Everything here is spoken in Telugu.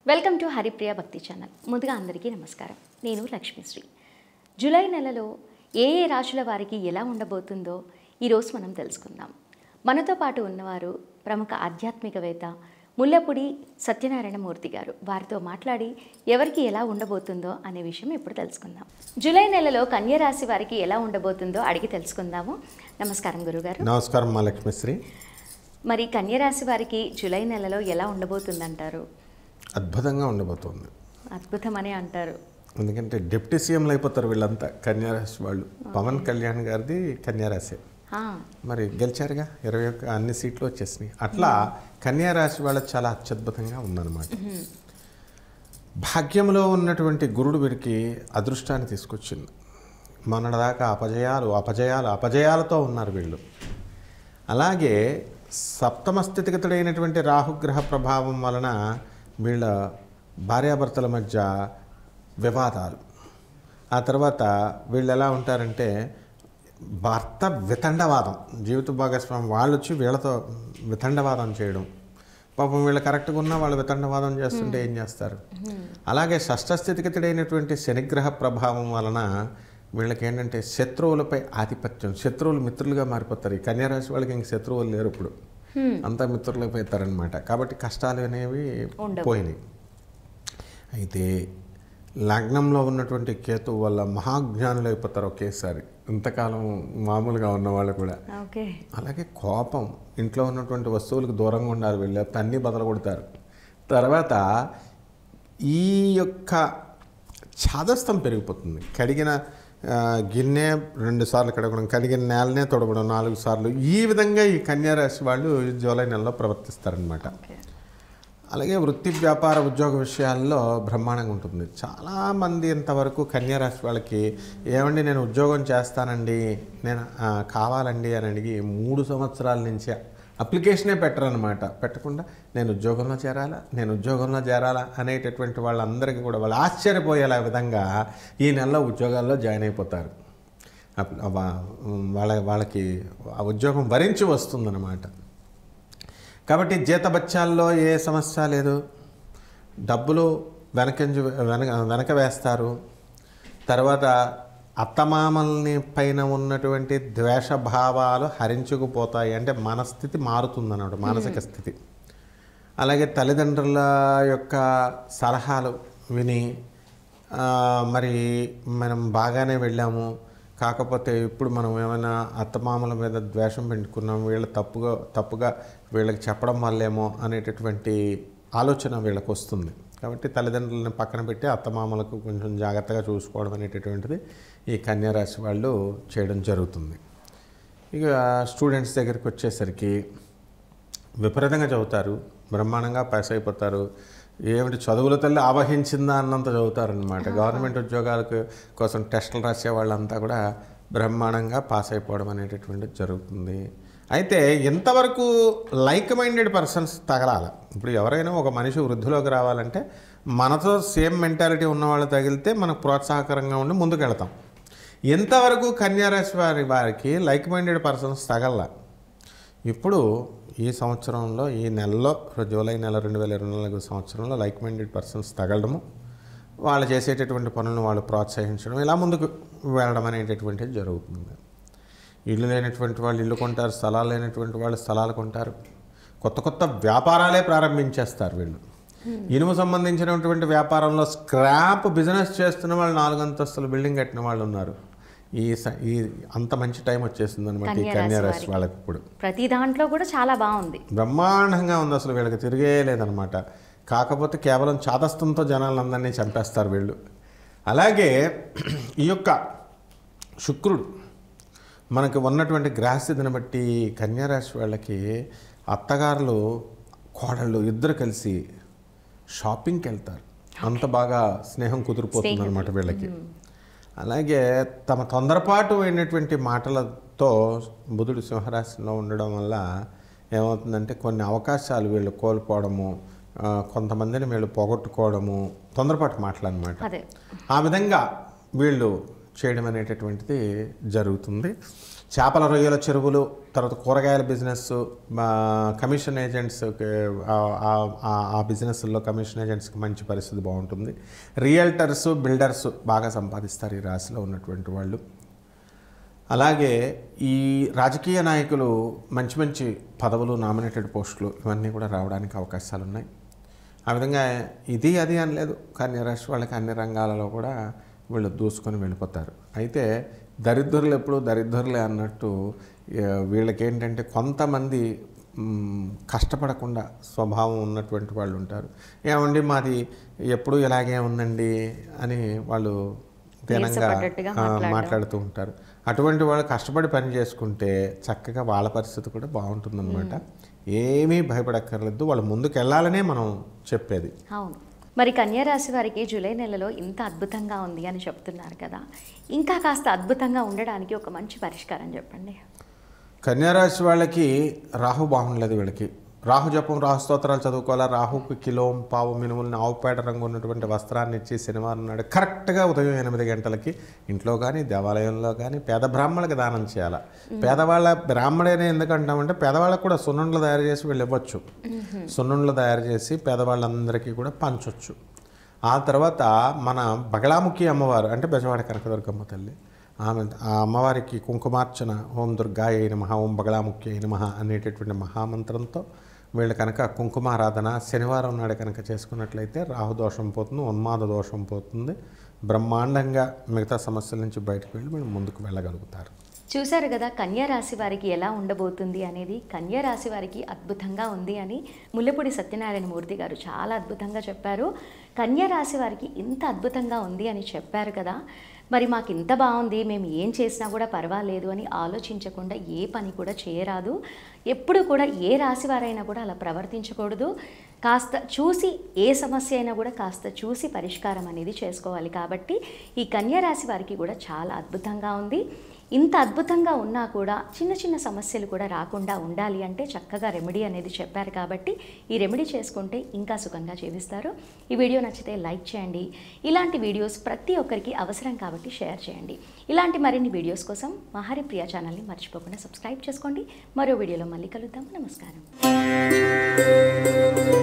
వెల్కమ్ టు హరిప్రియ భక్తి ఛానల్. ముందుగా అందరికీ నమస్కారం. నేను లక్ష్మీశ్రీ. జూలై నెలలో ఏ ఏ రాశుల వారికి ఎలా ఉండబోతుందో ఈరోజు మనం తెలుసుకుందాం. మనతో పాటు ఉన్నవారు ప్రముఖ ఆధ్యాత్మికవేత్త ముల్లపూడి సత్యనారాయణ మూర్తి గారు. వారితో మాట్లాడి ఎవరికి ఎలా ఉండబోతుందో అనే విషయం ఇప్పుడు తెలుసుకుందాం. జూలై నెలలో కన్యా రాశి వారికి ఎలా ఉండబోతుందో అడిగి తెలుసుకుందాము. నమస్కారం గురుగారు. నమస్కారం మా లక్ష్మీశ్రీ. మరి కన్యా రాశి వారికి జూలై నెలలో ఎలా ఉండబోతుందంటారు? అద్భుతంగా ఉండబోతుంది. అద్భుతం అని అంటారు. ఎందుకంటే డిప్యూటీ సీఎంలు అయిపోతారు వీళ్ళంతా కన్యారాశి వాళ్ళు. పవన్ కళ్యాణ్ గారిది కన్యారాశి, మరి గెలిచారుగా 21 అన్ని సీట్లు వచ్చేసినాయి. అట్లా కన్యారాశి వాళ్ళకి చాలా అత్యద్భుతంగా ఉందన్నమాట. భాగ్యంలో ఉన్నటువంటి గురుడు వీరికి అదృష్టాన్ని తీసుకొచ్చింది. మొన్నటిదాకా అపజయాలతో ఉన్నారు వీళ్ళు. అలాగే సప్తమ స్థితిగతుడైనటువంటి రాహుగ్రహ ప్రభావం వలన వీళ్ళ భార్యాభర్తల మధ్య వివాదాలు. ఆ తర్వాత వీళ్ళు ఎలా ఉంటారంటే భర్త వితండవాదం, జీవిత భాగస్వామి వాళ్ళు వచ్చి వీళ్ళతో వితండవాదం చేయడం. పాపం వీళ్ళు కరెక్ట్గా ఉన్నా వాళ్ళు వితండవాదం చేస్తుంటే ఏం చేస్తారు. అలాగే షష్ఠస్థితిగతుడైనటువంటి శనిగ్రహ ప్రభావం వలన వీళ్ళకి ఏంటంటే శత్రువులపై ఆధిపత్యం, శత్రువులు మిత్రులుగా మారిపోతారు. ఈ కన్యారాశి వాళ్ళకి ఇంక శత్రువులు లేరు, ఇప్పుడు అంతా మిత్రులకు పోతారనమాట. కాబట్టి కష్టాలు అనేవి పోయినాయి. అయితే లగ్నంలో ఉన్నటువంటి కేతు వల్ల మహాజ్ఞానులు అయిపోతారు ఒకేసారి, ఇంతకాలం మామూలుగా ఉన్నవాళ్ళు కూడా. అలాగే కోపం, ఇంట్లో ఉన్నటువంటి వస్తువులకు దూరంగా ఉండాలి వీళ్ళు, అన్నీ బదలు కొడతారు. తర్వాత ఈ యొక్క ఛాదస్థం పెరిగిపోతుంది. కడిగిన గిన్నె 2 సార్లు కడగడం, కడిగిన నేలనే తొడగడం 4 సార్లు. ఈ విధంగా ఈ కన్యారాశి వాళ్ళు జూలై నెలలో ప్రవర్తిస్తారనమాట. అలాగే వృత్తి, వ్యాపార, ఉద్యోగ విషయాల్లో బ్రహ్మాండంగా ఉంటుంది. చాలామంది ఇంతవరకు కన్యారాశి వాళ్ళకి ఏమండి నేను ఉద్యోగం చేస్తానండి, నేను కావాలండి అని అడిగి 3 సంవత్సరాల నుంచి అప్లికేషనే పెట్టరనమాట. పెట్టకుండా నేను ఉద్యోగంలో చేరాలా అనేటటువంటి వాళ్ళందరికీ కూడా వాళ్ళు ఆశ్చర్యపోయేలా విధంగా ఈ నెలలో ఉద్యోగాల్లో జాయిన్ అయిపోతారు. వాళ్ళకి ఆ ఉద్యోగం భరించి వస్తుందన్నమాట. కాబట్టి జీతబత్యాల్లో ఏ సమస్య లేదు, డబ్బులు వెనక వేస్తారు. తర్వాత అత్తమామల్ని పైన ఉన్నటువంటి ద్వేషభావాలు హరించుకుపోతాయి. అంటే మనస్థితి మారుతుందన్నమాట, మానసిక స్థితి. అలాగే తల్లిదండ్రుల యొక్క సలహాలు విని మరి మనం బాగానే వెళ్ళాము, కాకపోతే ఇప్పుడు మనం ఏమైనా అత్తమామల మీద ద్వేషం పెట్టుకున్నాం, వీళ్ళ తప్పుగా వీళ్ళకి చెప్పడం వల్లేమో అనేటటువంటి ఆలోచన వీళ్ళకి వస్తుంది. కాబట్టి తల్లిదండ్రులను పక్కన పెట్టి అత్తమామలకు కొంచెం జాగ్రత్తగా చూసుకోవడం అనేటటువంటిది ఈ కన్యారాశి వాళ్ళు చేయడం జరుగుతుంది. ఇక స్టూడెంట్స్ దగ్గరికి వచ్చేసరికి విపరీతంగా చదువుతారు, బ్రహ్మాండంగా పాస్ అయిపోతారు. ఏమిటి చదువుల తల్లి ఆవహించిందా అన్నంత చదువుతారనమాట. గవర్నమెంట్ ఉద్యోగాలకు కోసం టెస్టులు రాసే వాళ్ళంతా కూడా బ్రహ్మాండంగా పాస్ అయిపోవడం అనేటటువంటిది జరుగుతుంది. అయితే ఇంతవరకు లైక్ మైండెడ్ పర్సన్స్ తగలాలి. ఇప్పుడు ఎవరైనా ఒక మనిషి వృద్ధిలోకి రావాలంటే మనతో సేమ్ మెంటాలిటీ ఉన్నవాళ్ళు తగిలితే మనకు ప్రోత్సాహకరంగా ఉండి ముందుకెళ్తాం. ఇంతవరకు కన్యారాశి వారికి లైక్ మైండెడ్ పర్సన్స్ తగల. ఇప్పుడు ఈ సంవత్సరంలో, ఈ నెలలో, జూలై నెల 2024 సంవత్సరంలో లైక్ మైండెడ్ పర్సన్స్ తగలడము, వాళ్ళు చేసేటటువంటి పనులను వాళ్ళు ప్రోత్సహించడం, ఇలా ముందుకు వెళ్ళడం అనేటటువంటిది జరుగుతుంది. ఇల్లు లేనటువంటి వాళ్ళు ఇల్లు కొంటారు, స్థలాలు లేనటువంటి వాళ్ళు స్థలాలు కొంటారు, కొత్త వ్యాపారాలే ప్రారంభించేస్తారు వీళ్ళు. ఇనుము సంబంధించినటువంటి వ్యాపారంలో స్క్రాప్ బిజినెస్ చేస్తున్న వాళ్ళు 4 అంతస్తుల బిల్డింగ్ కట్టిన వాళ్ళు ఉన్నారు. ఈ అంత మంచి టైం వచ్చేసింది అనమాట ఈ కన్యారాశి వాళ్ళకి. ఇప్పుడు ప్రతి దాంట్లో కూడా చాలా బాగుంది, బ్రహ్మాండంగా ఉంది, అసలు వీళ్ళకి తిరిగే లేదనమాట. కాకపోతే కేవలం చాదస్తంతో జనాలందరినీ చంపేస్తారు వీళ్ళు. అలాగే ఈ యొక్క శుక్రుడు మనకు ఉన్నటువంటి గ్రహస్థితిని బట్టి కన్యారాశి వాళ్ళకి అత్తగారులు కోడళ్ళు ఇద్దరు కలిసి షాపింగ్కి వెళ్తారు. అంత బాగా స్నేహం కుదిరిపోతుంది అనమాట వీళ్ళకి. అలాగే తమ తొందరపాటు అయినటువంటి మాటలతో బుధుడు సింహరాశిలో ఉండడం వల్ల ఏమవుతుందంటే కొన్ని అవకాశాలు వీళ్ళు కోల్పోవడము, కొంతమందిని వీళ్ళు పోగొట్టుకోవడము, తొందరపాటు మాటలు అనమాట. ఆ విధంగా వీళ్ళు చేయడం అనేటటువంటిది జరుగుతుంది. చేపల రొయ్యల చెరువులు, తర్వాత కూరగాయల బిజినెస్, కమిషన్ ఏజెంట్స్, ఆ బిజినెస్లో కమిషన్ ఏజెంట్స్కి మంచి పరిస్థితి బాగుంటుంది. రియల్టర్స్, బిల్డర్స్ బాగా సంపాదిస్తారు ఈ రాశిలో ఉన్నటువంటి వాళ్ళు. అలాగే ఈ రాజకీయ నాయకులు మంచి మంచి పదవులు, నామినేటెడ్ పోస్టులు ఇవన్నీ కూడా రావడానికి అవకాశాలు ఉన్నాయి. ఆ విధంగా ఇది అది అని లేదు, కన్యా రాశి వాళ్ళకి అన్ని రంగాలలో కూడా వీళ్ళు దూసుకొని వెళ్ళిపోతారు. అయితే దరిద్రులు ఎప్పుడు దరిద్రులే అన్నట్టు వీళ్ళకి ఏంటంటే కొంతమంది కష్టపడకుండా స్వభావం ఉన్నటువంటి వాళ్ళు ఉంటారు. ఏమండి మాది ఎప్పుడు ఇలాగే ఉందండి అని వాళ్ళు దీనంగా మాట్లాడుతూ ఉంటారు. అటువంటి వాళ్ళు కష్టపడి పని చేసుకుంటే చక్కగా వాళ్ళ పరిస్థితి కూడా బాగుంటుందన్నమాట. ఏమీ భయపడక్కర్లేదు, వాళ్ళు ముందుకు వెళ్ళాలనే మనం చెప్పేది. అవును. మరి కన్యా రాశి వారికి జూలై నెలలో ఇంత అద్భుతంగా ఉంది అని చెప్తున్నారు కదా, ఇంకా కాస్త అద్భుతంగా ఉండడానికి ఒక మంచి పరిష్కారం చెప్పండి. కన్యా రాశి వాళ్ళకి రాహు బాగుండలేదు. వీళ్ళకి రాహు జపం, రాహు స్తోత్రాలు చదువుకోవాలా. రాహుకి కిలోం పావు మినుములని ఆవుపేట రంగు ఉన్నటువంటి వస్త్రాన్ని ఇచ్చి శనివారం నాడు కరెక్ట్గా ఉదయం 8 గంటలకి ఇంట్లో కానీ దేవాలయంలో కానీ పేద బ్రాహ్మణులకి దానం చేయాలి. పేదవాళ్ళ బ్రాహ్మణేనే ఎందుకంటామంటే పేదవాళ్ళకు కూడా సున్నుండలు తయారు చేసి వీళ్ళు ఇవ్వచ్చు. సున్నుండలు తయారు చేసి పేదవాళ్ళందరికీ కూడా పంచవచ్చు. ఆ తర్వాత మన బగళాముఖి అమ్మవారు అంటే బెజవాడ కనకదుర్గమ్మ తల్లి, ఆమె ఆ అమ్మవారికి కుంకుమార్చన, ఓం దుర్గాయ నమః, ఓం బగళాముఖ్య నమః అనేటటువంటి మహామంత్రంతో వీళ్ళు కనుక కుంకుమారాధన శనివారం నాడు కనుక చేసుకున్నట్లయితే రాహుదోషం పోతుంది, ఉన్మాద దోషం పోతుంది, బ్రహ్మాండంగా మిగతా సమస్యల నుంచి బయటకు వెళ్ళి వీళ్ళు ముందుకు వెళ్ళగలుగుతారు. చూశారు కదా కన్యా రాశి వారికి ఎలా ఉండబోతుంది అనేది. కన్యా రాశి వారికి అద్భుతంగా ఉంది అని ముల్లపూడి సత్యనారాయణ మూర్తి గారు చాలా అద్భుతంగా చెప్పారు. కన్యా రాశి వారికి ఇంత అద్భుతంగా ఉంది అని చెప్పారు కదా, మరి మాకు ఇంత బాగుంది, మేము ఏం చేసినా కూడా పర్వాలేదు అని ఆలోచించకుండా ఏ పని కూడా చేయరాదు. ఎప్పుడు కూడా ఏ రాశి వారైనా కూడా అలా ప్రవర్తించకూడదు. కాస్త చూసి ఏ సమస్య అయినా కూడా కాస్త చూసి పరిష్కారం అనేది చేసుకోవాలి. కాబట్టి ఈ కన్యా రాశి వారికి కూడా చాలా అద్భుతంగా ఉంది. ఇంత అద్భుతంగా ఉన్నా కూడా చిన్న చిన్న సమస్యలు కూడా రాకుండా ఉండాలి అంటే చక్కగా రెమెడీ అనేది చెప్పారు. కాబట్టి ఈ రెమెడీ చేసుకుంటే ఇంకా సుఖంగా జీవిస్తారు. ఈ వీడియో నచ్చితే లైక్ చేయండి. ఇలాంటి వీడియోస్ ప్రతి ఒక్కరికి అవసరం కాబట్టి షేర్ చేయండి. ఇలాంటి మరిన్ని వీడియోస్ కోసం మా హరిప్రియ ఛానల్ని మర్చిపోకుండా సబ్స్క్రైబ్ చేసుకోండి. మరో వీడియోలో మళ్ళీ కలుద్దాం. నమస్కారం.